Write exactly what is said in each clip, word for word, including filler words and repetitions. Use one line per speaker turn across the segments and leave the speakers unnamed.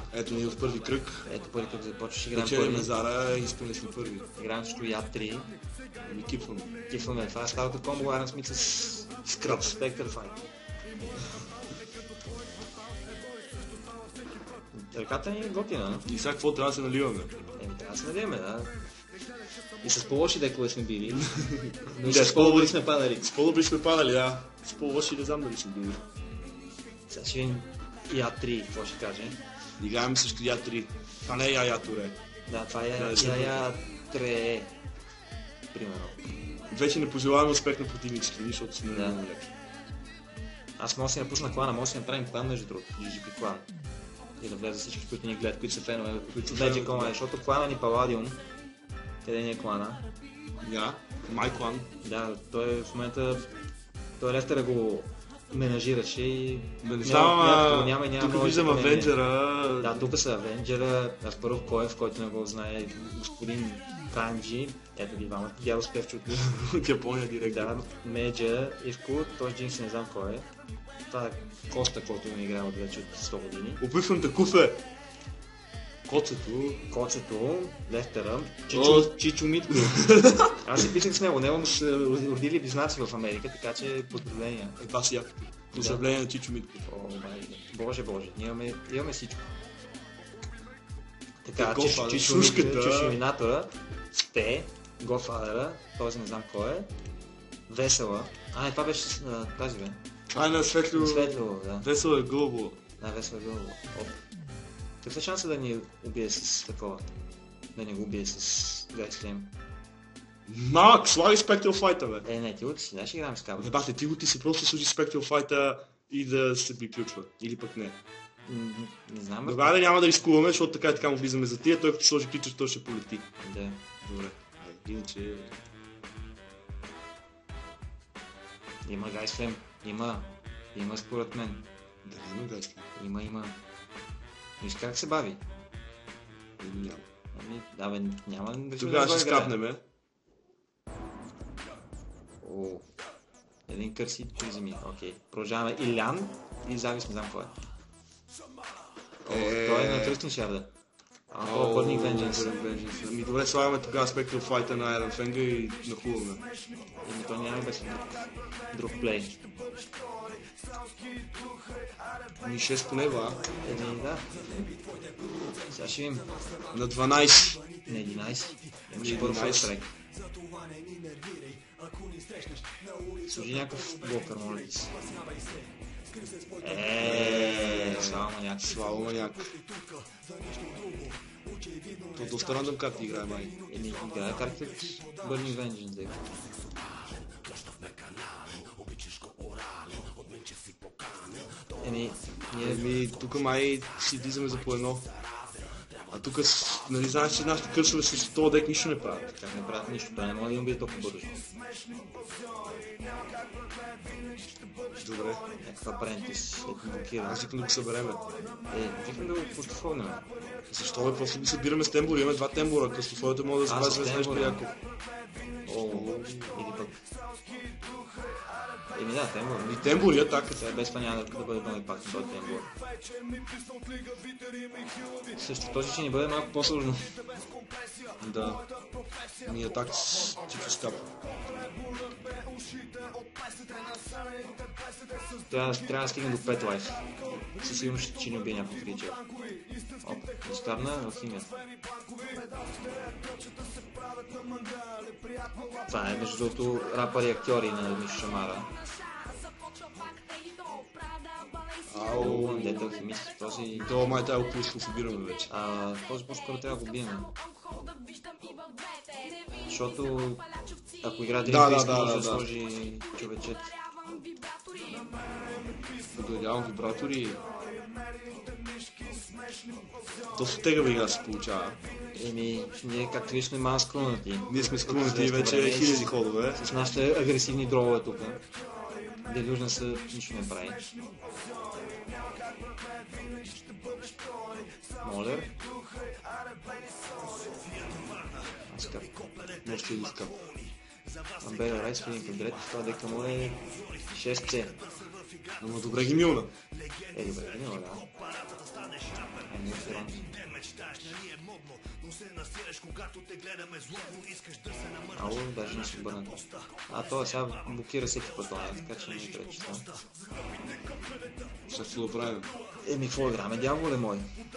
Ето ние в първи кръг.
Ето първи кръг започваш, играем
Печелиме
първи.
Зара и искаме сме първи.
Играем също Яд три.
Ами кипваме.
Кифваме. Това е старото комбо Iron Smith с Scrub Spectre Fight. Ръката ни е готина.
И сега какво трябва да се наливаме?
Еми, трябва да се надяваме, да. И с по-лоши декове сме били. Но и
Да,
с по-добри сме падали.
С по-добри сме падали, да. С по-лоши не знам дали сме били.
Сега ще видим Яд три, какво ще каже.
Играем срещу Я три. Това не е Я Я Туре.
Да, това е
Да,
Я Я три. Примерно.
Вече не пожелаваме успех на противниците, защото сме
Да.
много леки.
Аз мога да си напусна клана, мога да си направим клан между другото. джи джи пи клан. И да влезе всички, които ни гледат, които са фенове, които са Magic Online, защото клана ни Паладиум, къде ни е клана?
Я, Майклан.
Да, той в момента, той Лестера го менажираше и
Да не
няма- няма-
става,
няма и няма
тук
много
виждам
изпълнение.
Авенджера.
Да, тук са Авенджера, Аспаров Коев, който не го знае, господин Канджи, ето ги двамата, Геро Спевчо
От Япония директно.
да, Меджа, Ивко, той Джинкс не знам кой е. Това е Коста, който ми играе от вече от сто години.
Опитвам да куфе. Коцето.
Коцето, Лестера,
О.
Чичо, Чичо Митко. Аз се писах с него, него му са родили близнаци в Америка, така че поздравления.
Това си якото. Поздравление на Чичо Митко.
О, май, боже, боже, ние имаме, имаме всичко. Така,
Е,
Чичо,
Godfather,
Чичо Митко,
слушката.
Чичо Минатора, Сте, Godfather, този не знам кой е, Весела. А, не, това беше а, тази бе.
А, на светло.
Светло, да.
Весело е гълбо.
Да, Весела Гълбо. Оп. Какъв е шанса да ни убие с такова? Да ни го убие с Гайслем?
Малък, слагай Spectral Fight, бе.
Е, не, ти от си, да ще играем с кабел.
Не бате, ти го ти си просто служи Spectral Fight и да се приключва. Или пък не.
М, Не знам, бе.
Добре, да няма да рискуваме, защото така и така му влизаме за тия, той като сложи кличер, той ще полети.
Да.
Добре. Ай, иначе...
Има Гайслем. Има. Има според мен.
Да, няма гайски.
Има, има. Виж как се бави.
Или няма.
Ами, да бе, няма да
Тогава ще скапнем.
О, един кърси приземи, окей. Продължаваме Илян и Завис, не знам кой е. О,
Е.
той е на Тръстин Шарда. А, това е Burning Vengeance.
Ами добре, слагаме тогава Spectral Fight на Iron Fang и нахуваме.
Еми, той няма без друг, друг плей.
Ами шест по него, а?
Еми, да. Сега ще видим.
На дванайсет.
На единайсет. Имаше
На
първо
единайсет.
форстрайк. Служи някакъв блокър, моля ти се. Еее, слава маняк.
Слава маняк. То доста рандъм карти играе, май.
Еми, играе картите от Burning Vengeance, дека. Еми, ние...
Еми, тук май си влизаме за по едно. А тук, нали знаеш, че нашите кърсове с този дек нищо не правят.
Как не правят нищо, той не може да им убие толкова бързо.
Добре.
Някаква прентис, след ни блокира.
Аз викам да го събереме.
Е, викам да го портофолнем.
Защо бе? Просто ги събираме с тембури. Имаме два тембура. Къстофолите могат да
А, с
запазят нещо
тембура.
яко.
О, или пък... Еми да, тембър.
И тембури, атака.
Сега без това няма да да бъде много пак този тембър. Също този ще ни бъде малко по-сложно.
Да. Ми атака с чичо скап.
Трябва, трябва да стигне до пет лайф. Със сигурност ще, ще ни убие някой кричер. Оп, изкарна в химията. Това е между другото рапър и актьори на Мишо Шамара.
Ау.
О, дете алхимист, този...
То май трябва да го събираме вече.
А, този по-скоро трябва да го бием. Защото ако игра Дрим
Да,
Фейс,
да, да,
може да
да.
сложи човечет.
Подойдявам вибратори. Доста тегава игра се получава.
Еми, ние както виж сме малко скрунати.
Ние сме скрунати и вече хиляди ходове.
С нашите агресивни дровове тук. Делюжна са нищо не прави. Молер. Скъп.
Нещо или скъп.
Амбера Райс, Филин Кадрет. Това дека му е шест С.
Ама добре ги милна.
Е, добре, не да. Не, Фронт. Ало, даже не се обърнат. А, това сега блокира всеки път това, така че не ми пречи това.
Сега какво да правим?
Еми, какво играме, дяволе мой?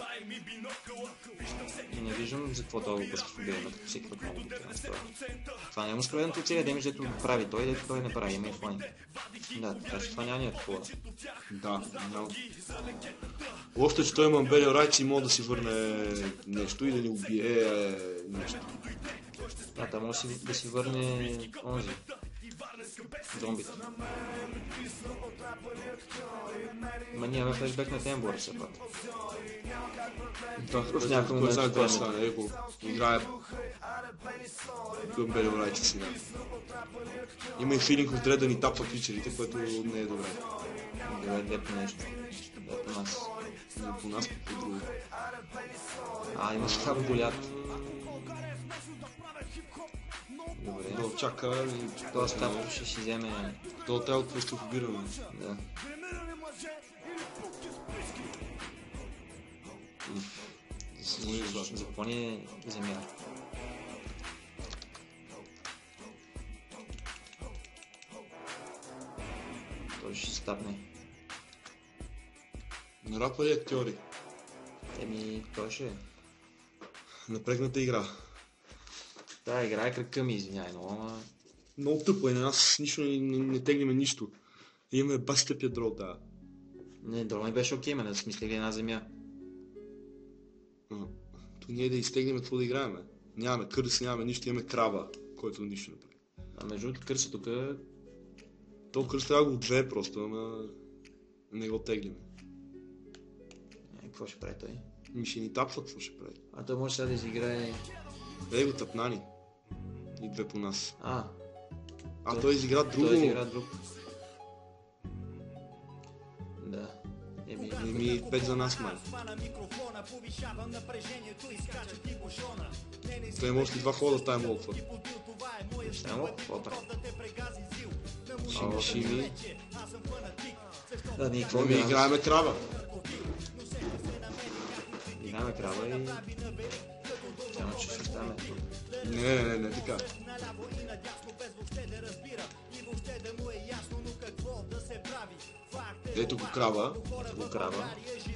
И не виждам за какво толкова бързо победим, като всеки път много блокирам с това. Това не е мускуленото целия демидж, дето прави той, дето той не прави, има и флайн. Да, така че това няма никакво.
Да, няма. Още, че той има белия райц и може да си върне нещо и да ни убие нещо.
Да, там може да си върне онзи. Зомбите. Ма ние имаме флешбек на Тембора все пак.
Да,
в някакъв
момент
момент
това стане, его, играе към белия райц сега. Има и филинг отре да ни тапва кличерите, което не е добре.
Добре, две по нещо. Две по нас.
Не по нас, по друго.
А, имаш така голят. Добре.
Да, чака и...
Това стап ще си вземе...
Това тяло какво ще побираме.
Да. Запълни земя. Той ще стапне.
Нарапва ли актьори?
Еми, той ще е.
Напрегната игра.
Да, игра е кръка ми, извиняй, но ама...
Много тъпо е, на нас нищо не, не, не теглиме нищо. Имаме баш тъпия дрол, да.
Не, дрол не беше окей, ме да смислили една земя.
А, то ние да изтегнем какво да играем. Нямаме кърс, нямаме нищо, имаме крава, който нищо не прави.
А между другото кърса тук...
То кърс трябва да го две просто, ама не го теглиме.
Е, какво ще прави той?
Ми ще ни тапва, какво ще прави.
А той може сега да изиграе...
Ей го тъпнани. И две по нас.
А.
А
той,
той изигра друго.
Той изигра друг. Да. Еми...
Еми пет за нас, май. Той има още два хода, тая молква.
Само, какво прави?
Шими, шими.
Да, ние какво
Ми играеме крава.
Играеме крава и... Само, че ще стане.
Не, не, не, не, така. Ето го крава.
Ето го крава.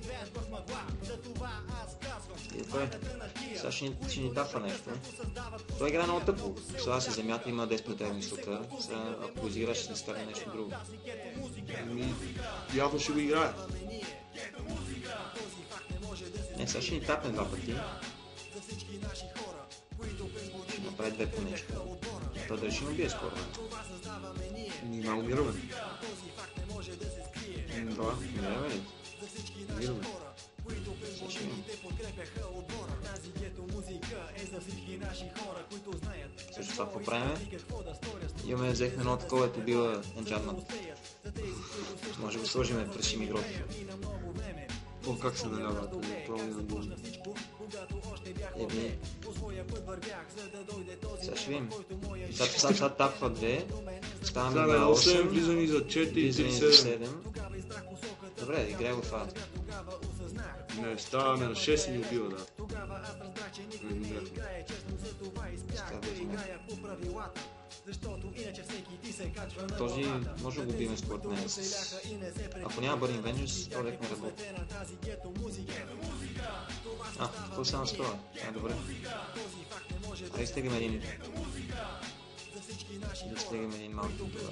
И това е. Сега ще ни, ще ни тафа нещо. Той игра много тъпо. Сега си земята има десет претегни сука. Сега ако го изиграш ще ни стане нещо друго.
Ами, явно ще го играе.
Не, сега ще ни тапне два пъти. Ще направи две по нещо. Той дали ще ни убие скоро.
Ние ма умираме.
Да, умираме ли?
Умираме.
Сега ще видим. Също това какво правим? Имаме, взехме едно такова, ето била енчантмент. Може да го сложим през Шимигроти.
О, как се налява? Право не наблъжда.
Еми... Сега ще видим. Сега, сега тапва две. Ставаме на осем.
Влизаме за четири,
Влизаме
три,
за
седем.
седем. Добре, играй го това.
Не, ставаме на шест и ни убива, да.
Този може да го убиме според мен. Ако няма Burning Vengeance, то лек не работи. А, какво се настроя? А, добре. Айде стегаме един... Да стегаме един малко това.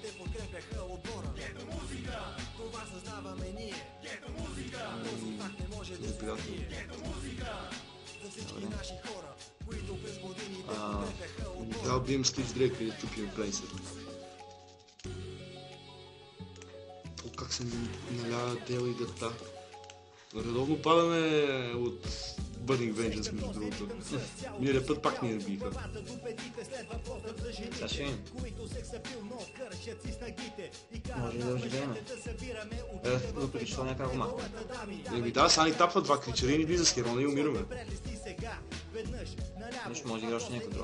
Неприятно. Да, убием Стич Дрейк и да тупим Плейнсет. О, как се налява Дел и гъта. Редовно падаме от Burning Vengeance, между другото. Миналия път пак ни набиха.
Сега ще видим. Може и да оживеем. Е, въпреки че това някак го махва.
Еми да, сега ни тапва два кричера и ни влиза с херона и умираме.
Нищо, може да игра още някой друг.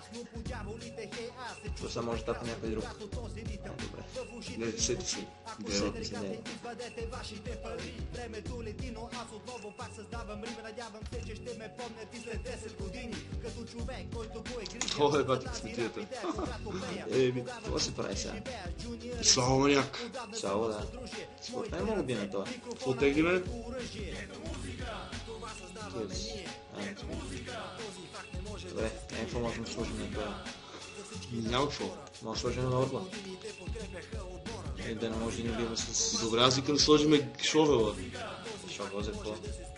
То сега може да тапа някой друг. А, добре.
Не, сети се.
Сети се, не.
Това е бати късметията.
Еми, какво се прави сега?
Слава маняк.
Слава, да. Според мен мога да би на това.
Какво теглиме?
Кирс. А, добре, някакво можем да сложим на това.
Няма какво.
Може да сложим на Орба. И да не може да ни убива с...
Добре, аз викам да сложиме Шовела.
Шовел за какво?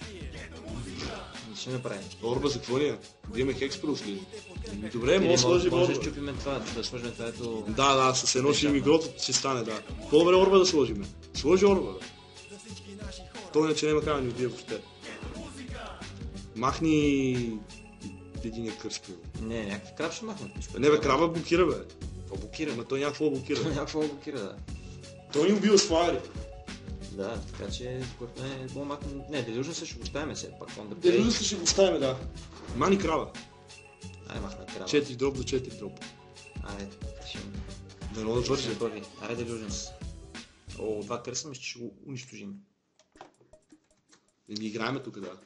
Не ще направи.
Орба за какво ли е? Да имаме хекспроф ли? Добре, може да
Или
сложим
може да
Орба.
щупиме това, да сложим това ето...
Да, да, с едно ще им игрото ще стане, да. По-добре Орба да сложиме. Сложи Орба, да. То иначе няма как да ни убие въобще. Махни единия кръст.
Не, някакъв краб ще махнем.
Не бе, краба блокира, бе.
Какво блокира?
Ама той някакво блокира.
Някакво блокира, да.
Той ни убива с фаери.
Да, така че според мен е по-махнем... Не, Делюжен се ще го ставим все пак.
Делюжен се ще го ставим, да. Мани краба.
Ай, махна краба.
четири дроп до четири дроп.
Айде, ще...
Да не да върши.
Първи. Айде, Делюженс. О, два кръста, мисля, че ще го унищожим.
И ни играеме тук, да.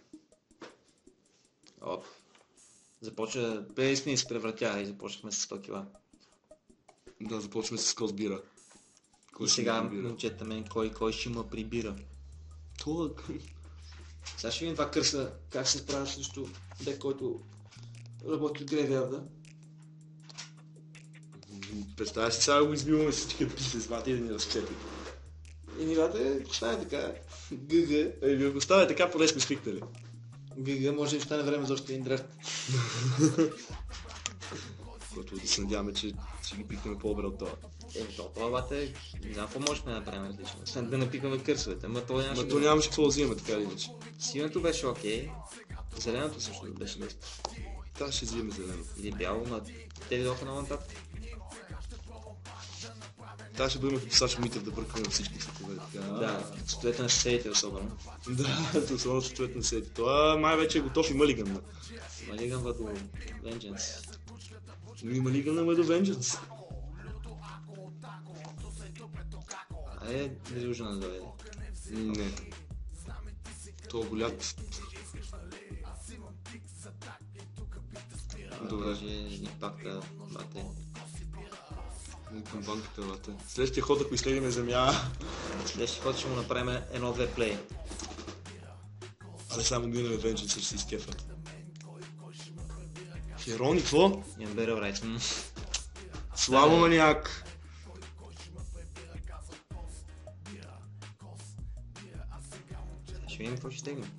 Оп. Започва... Плейсни се превратя и започнахме с сто кила.
Да, започваме с Козбира.
И сега момчета мен кой, кой ще има прибира.
Това...
Сега ще видим това кръста, как се справя срещу дек, който работи от Грейвярда.
Представяш си, сега го избиваме всички писи с вата и да ни разчепи.
И нивата стане така. ГГ.
Ей, ви го ставя така, поне сме свикнали.
ГГ може да стане време за още един драфт.
Което да се надяваме, че ще ги пикнем по-добре от това.
Еми, то това бате, не знам какво можем да направим различно. Освен да напикаме кърсовете, ма то нямаше...
Ма то нямаше какво да взимаме така или иначе.
Синето беше окей, зеленото също беше нещо.
Та ще взимаме зелено.
Или бяло, но те видоха на лантап.
Та ще бъдем като Сашо Митев да бъркаме всички цветове.
Да, цветовете на съседите особено.
Да, особено цветовете на съседите. Това май вече е готов и Малиган.
Малиган до Vengeance.
Но и Малиган е до Vengeance.
Айде, Делюжена да дойде.
Не. Това голят. Добре.
Даже импакта, бате.
Към банката, бате. Следващия ход, ако изследиме земя...
Следващия ход ще му направим едно-две плей.
Але само минаме Vengeance ще се изкефа. Херони, какво?
Имам Берел Райт.
Слава маняк!
Ще видим какво ще стегнем.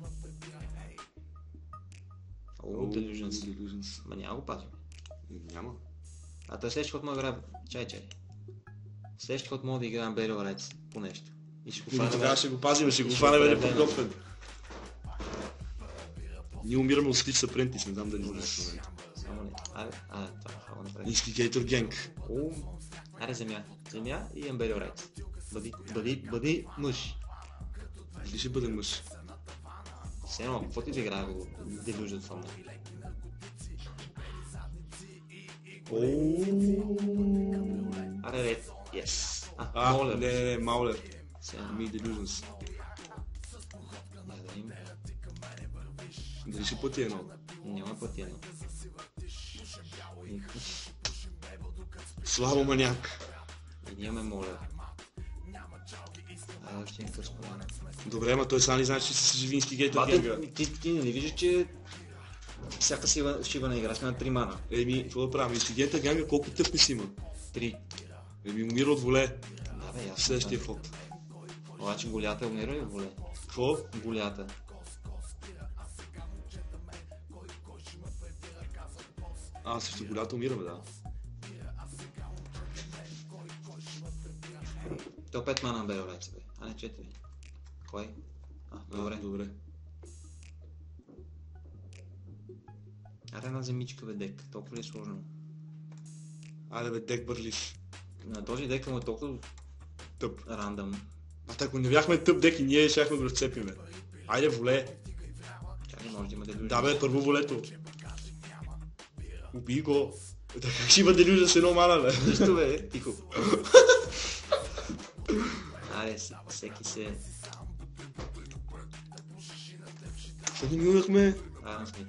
О, Делюженс. Ма няма го пазим.
Няма.
А той следващия ход мога да играем... Чай, чай. Следващия ход мога да играем Берел Райт по нещо. И ще го
И
фанем.
тогава ще го пазим, ще го фанем неподготвен. Ние умираме от Стич Апрентис, не знам дали може в момента.
Само не. Айде, а, това е хала направи.
Инстигейтор Генг.
О, айде земя. Земя и имам Берел Райт. Бъди, бъди, бъди мъж.
Дали ще бъде мъж?
Все едно, какво ти да играе го Делюжен в момента? Аре, ред. Yes. А,
А,
Маулер.
не, не, не, Маулер.
Сега,
Ми Delusions.
да видим.
Дали ще плати едно?
Няма пъти едно.
Слабо маняк.
И ние имаме Маулер. Айде, още един кърс по мене.
Добре, ама той сега не знае, че си живи Инстигейтор Генга.
Бате, ти, ти не виждаш, че всяка сива, шива на игра сме на три мана.
Еми, какво да правим? Инстигейтор Генга колко тъпни си има?
Три.
Еми, умира от воле.
Да, бе, ясно.
В следващия
да.
ход.
Обаче голята е умира ли от воле?
Какво?
Голята.
А, също голята умираме, да.
То пет мана бе, олеца, бе. А не четири. Кой? А, добре.
А, добре.
Аре една земичка, бе, дек. Толкова ли е сложно?
Айде бе, дек бърлив.
На този дек му е толкова
Тъп.
рандъм.
А ако не бяхме тъп дек и ние щяхме да го разцепиме. Айде, воле.
Чакай, може да има Делюжен.
Да бе, първо волето. Уби го. Да, как ще има делюжа с едно мана, бе?
Нищо бе, тихо. Аре, всеки се...
Какво не минахме?
Аарон Смит.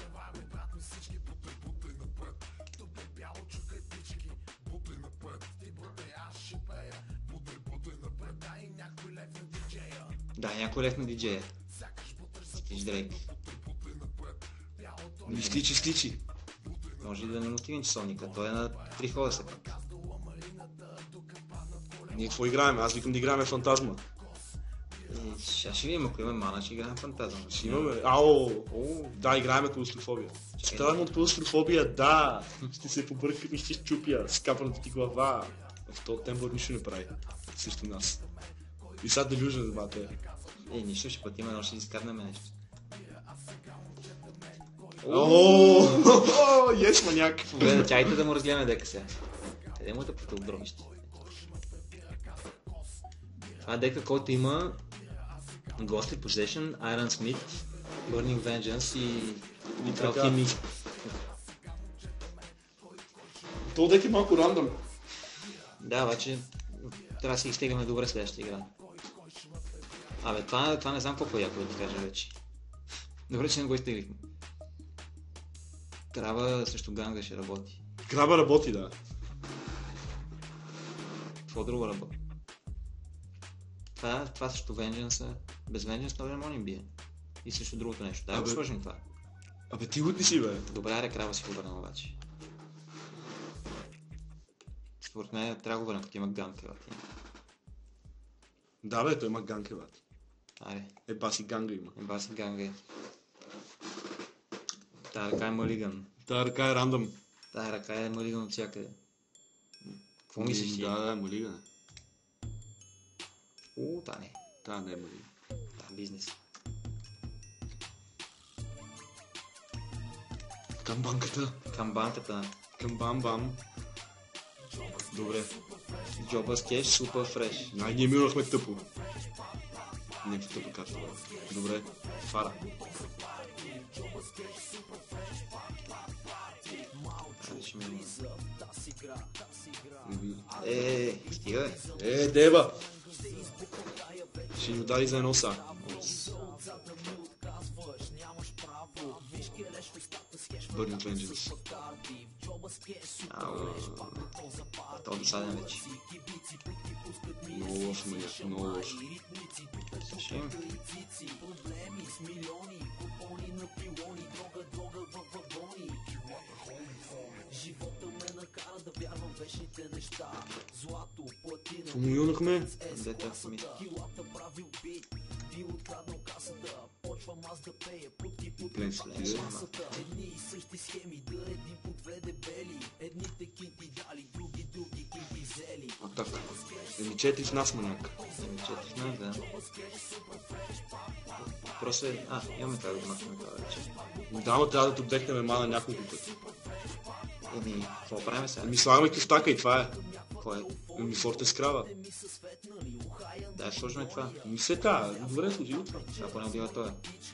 Да, някой лев на диджея. Стич Дрейк.
Стичи, стичи.
Може и да не му стигне часовника, той е на три хода се пак.
Ние какво играем? Аз викам да играем фантазма.
И сега ще видим, ако има мана, ще играем фантазъм.
Ще имаме. Ао, о, да, играем клаустрофобия. Ще страдам от клаустрофобия, да. Ще се побъркам и ще щупя с капаната ти глава. В този тембър нищо не прави. Срещу нас. И сега делюжен, бате.
Е, нищо, ще пътим едно, ще изкарнем нещо.
Ооо, ес маняк.
Гледа, чайте да му разгледаме дека сега. Къде му е да потъл дробище? Това е дека, който има Ghostly Possession, Iron Smith, Burning Vengeance и Alchemy.
То дек е малко рандъм.
Да, обаче трябва да си ги стигаме добре следващата игра. Абе, това, това не знам колко е яко да ти кажа вече. Добре, че не го изтеглихме. Краба срещу ганга ще работи.
Краба работи, да.
Какво друго работи? Това, това срещу Vengeance, без Vengeance на време не бие. И срещу другото нещо. Дай го свържим това.
Абе ти лут ли си, бе?
Добре, аре, краба си го върна обаче. Според мен трябва да го върна, като има ганка.
Да, бе, той има ганка, бе.
Айде.
Еба си ганга има.
Еба си ганга е. Тая ръка е малиган.
Тая ръка е рандъм.
Тая ръка е малиган от всякъде. Какво мислиш ти?
Да, да, е малиган.
О, та не.
Та не е малиган.
Та бизнес.
Към банката.
Към банката.
Към бам-бам. Добре.
Джоба с кеш, супер фреш.
Ай, ние минахме тъпо. Не в тъпо карта, бе. Добре. Фара.
Айде, ще минем. Е, стига бе.
Е, дева! Ще ни удари за едно са. Burning Vengeance.
Ау, това е досаден вече.
Много лошо, маняк, много лошо.
Ще им.
Какво му юнахме?
Дета ми.
Плен си ти, Атак. Еми четири в нас, маняк.
Еми четири в нас, да. Просто е... А, имаме как да го махнем това вече.
Да, но трябва да отдехнем мана няколко пъти.
Еми, какво правим сега?
Еми слагаме кюстака и това е.
Кой е?
Еми Форте скрава.
Да, сложим това.
Еми се та, добре служи това.
Сега поне бива той.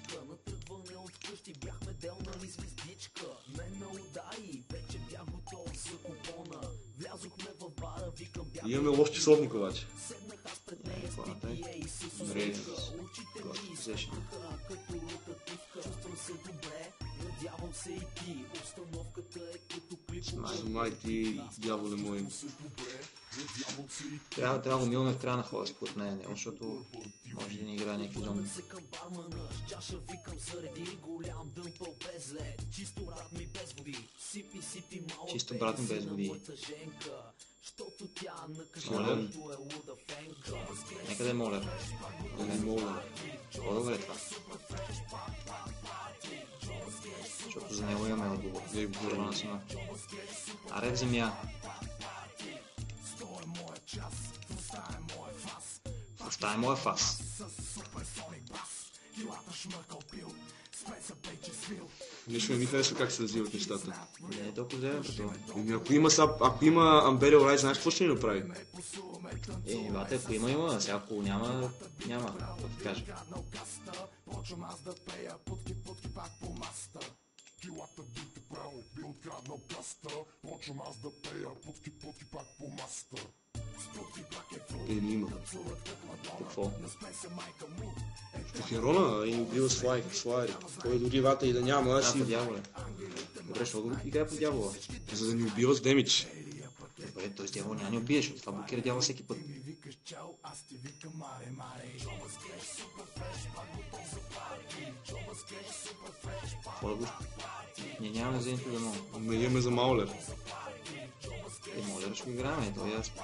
Имаме лош часовник обаче.
Не, какво направи? Добре, Ghostly Possession.
Май ти, дяволе мой.
Трябва, трябва да го милме в края на хода, според мен, защото може да ни играе някакви зомби. Чисто брат ми без води.
Моля.
Нека да е моля.
Не мога.
По-добре това. Защото за него имаме отговор.
Да,
Първана сина. Аре в земя. Това е моя фас.
Нещо не ми харесва как се развиват нещата.
Не е толкова зелен по това.
Еми ако има, са, ако има Unburial Rise, знаеш какво ще ни направи?
Е, бате, ако има, има. Сега ако няма, няма. Да ти кажа.
Или има.
Какво?
По Херона и бил Слай, Слайри. Той дори вата и да няма, аз
А,
си...
по дяволя. Добре, що го играе по дявола?
За да ни убива с демидж.
Добре, т.е. дявол няма ни убиеш, от това блокира дявол всеки път. Какво да го... Ние нямаме за нито да мога.
Ама имаме за Маулер.
Е, може да ще го играем, то е ясно.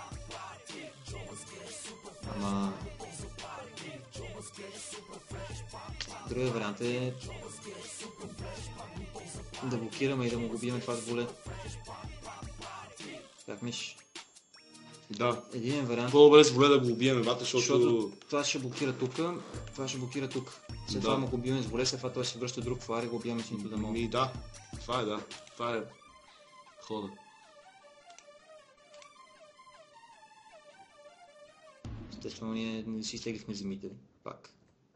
Ама... Другият вариант е... да блокираме и да му го биеме това с воле. Как мислиш?
Да.
Един вариант...
По-добре с воле да го убиеме, бата, защото...
Защото това ще блокира тук, това ще блокира тук. След
Да.
това му го биеме с воле, след това той се връща друг флар и го биеме с нито да мога.
Ми да, това е да. Това е хода.
Естествено, ние не си изтеглихме земите. Пак.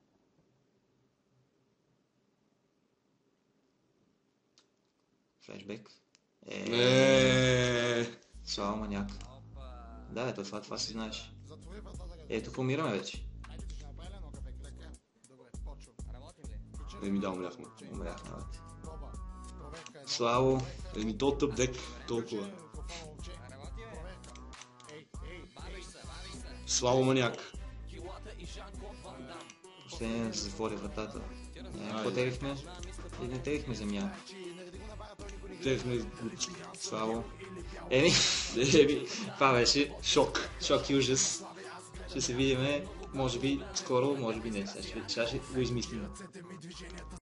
Флешбек. Е,
Еее.
слава маняк. Да, ето това, това си знаеш. Ето, помираме вече.
Еми да, умряхме.
Умряхме, бе. Славо.
Еми то тъп дек, толкова. Славо маняк.
Последния да се затвори вратата. Е, какво
Айде.
телихме? И не телихме земя.
Те сме...
Славо. Еми,
Еми,
това беше
шок.
шок и ужас. Ще се видиме, може би скоро, може би не. Сега ще, сега ще го измислим.